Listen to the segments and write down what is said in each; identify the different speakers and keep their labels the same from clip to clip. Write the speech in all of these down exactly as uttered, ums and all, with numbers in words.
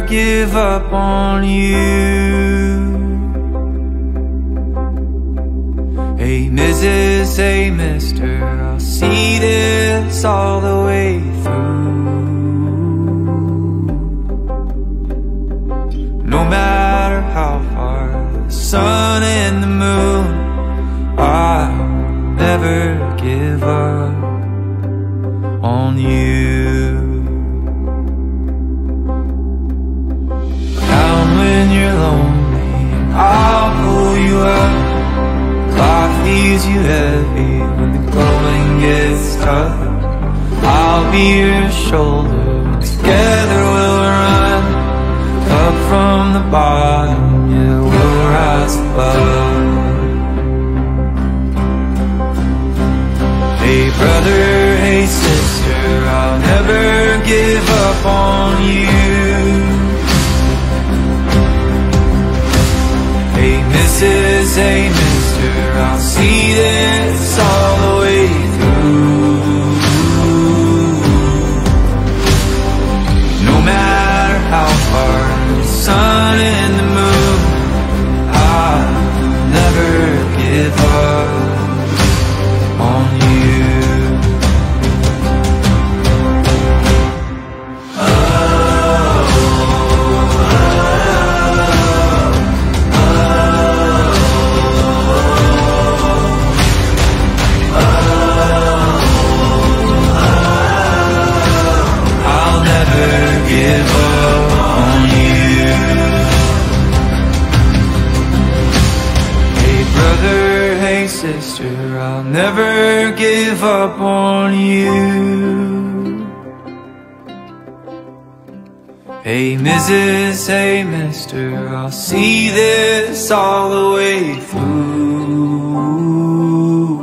Speaker 1: give up on you. Hey Missus, hey Mister, I'll see this all the way through. No matter how far the sun and the moon, I'll never give up on you. Down when you're lonely, I'll pull you up. Life leaves you heavy when the going gets tough. I'll be your shoulder, together we'll run. Up from the bottom, yeah, we'll rise above. Hey brother, hey sister, I'll never give up on you. Hey Missus, hey Mister, I'll see this all the way through. No matter how far the sun and the moon, I'll never give up on you. Give up on you. Hey brother, hey sister, I'll never give up on you. Hey Missus, hey Mister, I'll see this all the way through.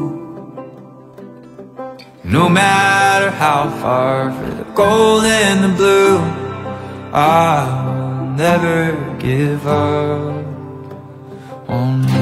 Speaker 1: No matter how far, for the gold and the blue, I'll never give up on you.